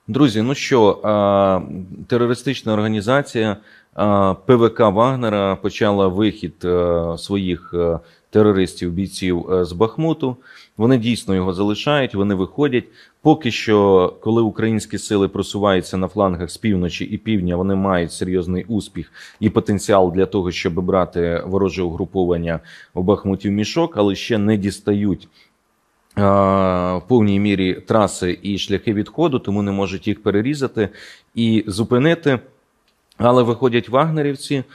Друзі, ну що, терористична організація ПВК Вагнера почала вихід своїх терористів, бійців з Бахмуту. Вони дійсно його залишають, вони виходять. Поки що, коли українські сили просуваються на флангах з півночі і півдня, вони мають серйозний успіх і потенціал для того, щоб брати вороже угруповання в Бахмуті в мішок, але ще не дістають в повній мірі траси і шляхи відходу, тому не можуть їх перерізати і зупинити. Але виходять вагнерівці,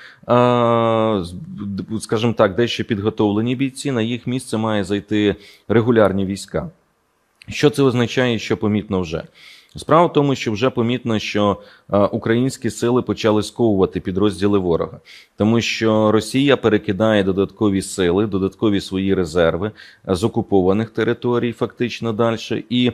скажімо так, дещо підготовлені бійці, на їх місце має зайти регулярні війська. Що це означає, що помітно вже? Справа в тому, що вже помітно, що українські сили почали сковувати підрозділи ворога. Тому що Росія перекидає додаткові сили, додаткові свої резерви з окупованих територій фактично далі, і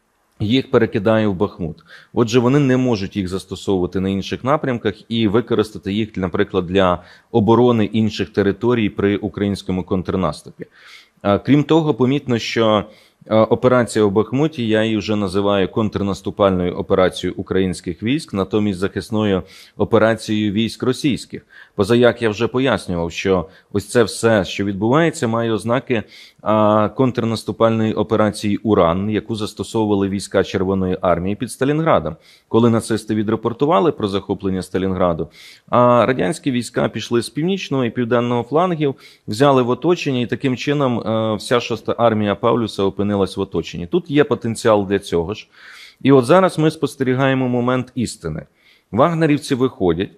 їх перекидає в Бахмут. Отже, вони не можуть їх застосовувати на інших напрямках і використати їх, наприклад, для оборони інших територій при українському контрнаступі. Крім того, помітно, що операція в Бахмуті, я її вже називаю контрнаступальною операцією українських військ, натомість захисною операцією військ російських. Поза як я вже пояснював, що ось це все, що відбувається, має ознаки контрнаступальної операції «Уран», яку застосовували війська Червоної армії під Сталінградом, коли нацисти відрапортували про захоплення Сталінграду, а радянські війська пішли з північного і південного флангів, взяли в оточення, і таким чином вся 6-та армія Павлюса опинилась в оточенні. Тут є потенціал для цього ж. І от зараз ми спостерігаємо момент істини. Вагнерівці виходять.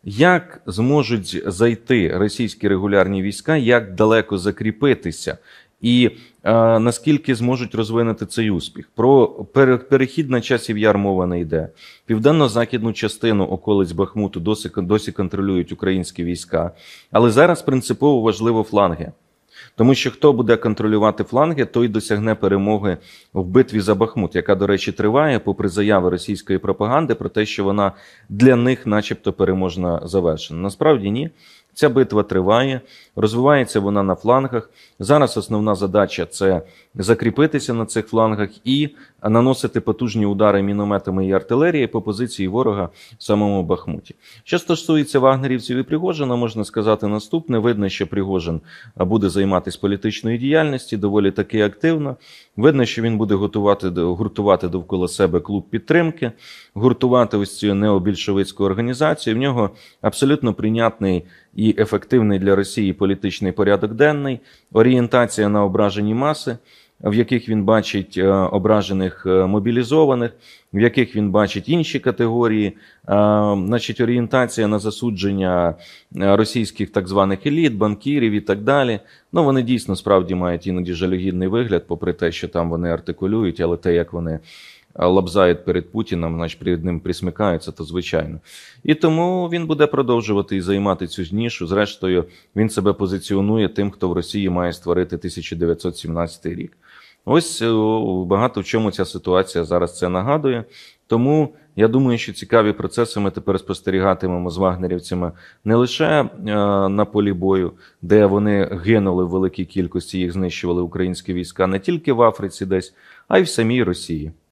Як зможуть зайти російські регулярні війська, як далеко закріпитися і наскільки зможуть розвинути цей успіх? Про перехід на Часів Яр мова не йде. Південно-західну частину околиць Бахмуту досі контролюють українські війська, але зараз принципово важливо фланги. Тому що хто буде контролювати фланги, той досягне перемоги в битві за Бахмут, яка, до речі, триває, попри заяви російської пропаганди про те, що вона для них начебто переможна завершена. Насправді ні. Ця битва триває, розвивається вона на флангах. Зараз основна задача – це закріпитися на цих флангах і наносити потужні удари мінометами і артилерією по позиції ворога в самому Бахмуті. Що стосується вагнерівців і Пригожина, можна сказати наступне. Видно, що Пригожин буде займатися політичною діяльністю доволі таки активно. Видно, що він буде гуртувати довкола себе клуб підтримки, гуртувати ось цю необільшовицьку організацію. В нього абсолютно прийнятний і ефективний для Росії політичний порядок денний, орієнтація на ображені маси, в яких він бачить ображених мобілізованих, в яких він бачить інші категорії, значить, орієнтація на засудження російських так званих еліт, банкірів і так далі. Ну, вони дійсно справді мають іноді жалюгідний вигляд, попри те, що там вони артикулюють, але те, як вони лобзають перед Путіним, значить, перед ним присмикаються, то звичайно. І тому він буде продовжувати і займати цю нішу. Зрештою, він себе позиціонує тим, хто в Росії має створити 1917 рік. Ось багато в чому ця ситуація зараз це нагадує. Тому я думаю, що цікаві процеси ми тепер спостерігатимемо з вагнерівцями не лише на полі бою, де вони гинули в великій кількості, їх знищували українські війська, не тільки в Африці десь, а й в самій Росії.